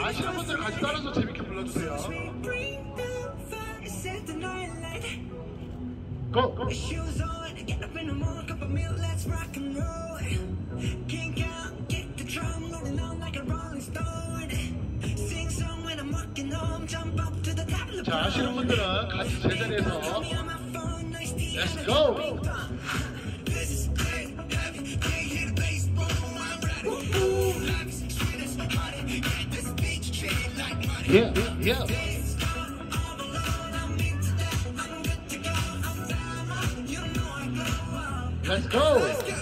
아시는 분들 같이 따라서 재밌게 불러주세요. 고! 고! 자, 아시는 분들은 같이 제자리에서 Let's go! Yeah, yeah. Let's go.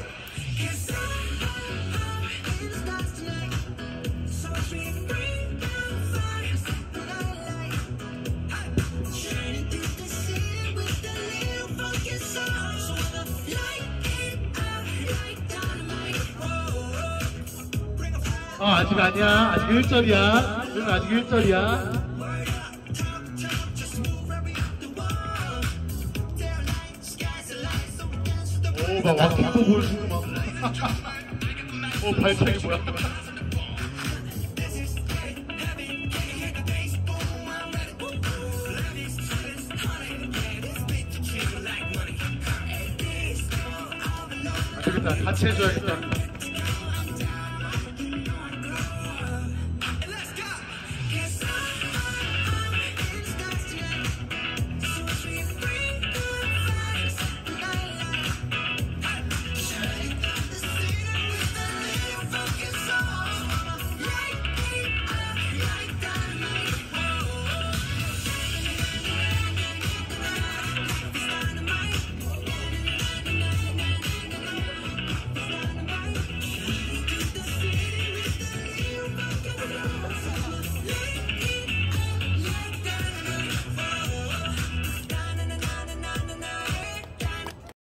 아직 아니야. 아직 1절이야. 그럼 아직 1절이야. 오, 막 왕기도 보여주고 막. 오, 발차기 뭐야. 아, 되겠다. 같이 해줘야겠다.